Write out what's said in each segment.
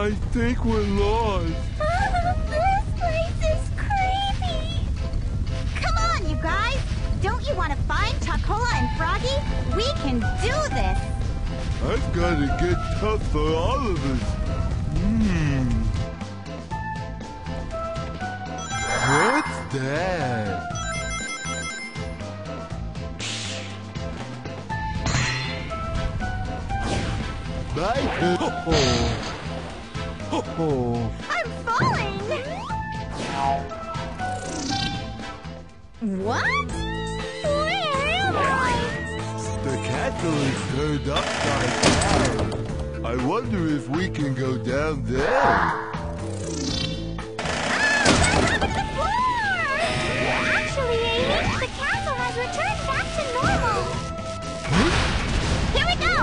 I think we're lost. This place is creepy. Come on, you guys. Don't you want to find Chocola and Froggy? We can do this. I've got to get tough for all of us. What's that? Bye. I'm falling. What? Where am I? The castle is turned upside down. I wonder if we can go down there. Actually, Amy, the castle has returned back to normal. Here we go!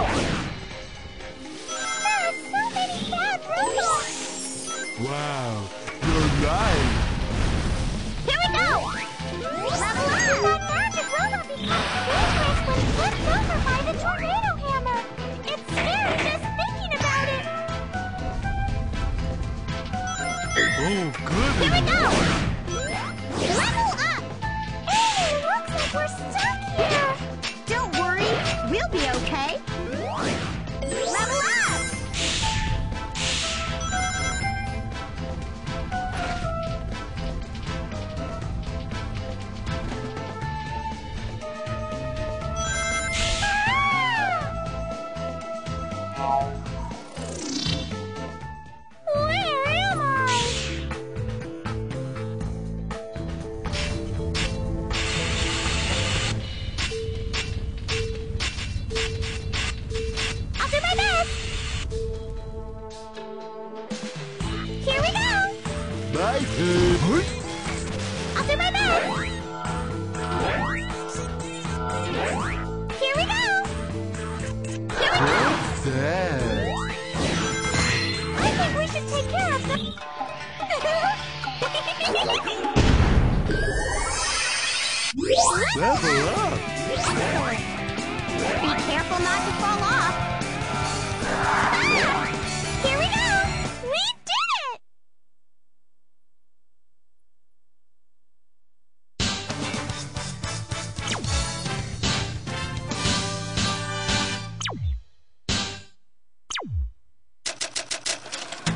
There are so many bad robots! Wow, you're right. Here we go! Level up! That magic robot becomes dangerous when flipped over by the tornado hammer. It's scary just thinking about it. Oh, good. Here we go! Level up! Hey, looks like we're stuck here! Don't worry, we'll be okay. Level up! Where am I? I'll do my best. Here we go. Bye. I'll do my best. Here we go. Here we go. What's that? I think we should take care of them. Level up. Excellent. Be careful not to fall off. Here we go. We did it.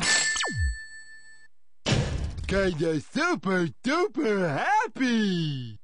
Kinda super duper happy.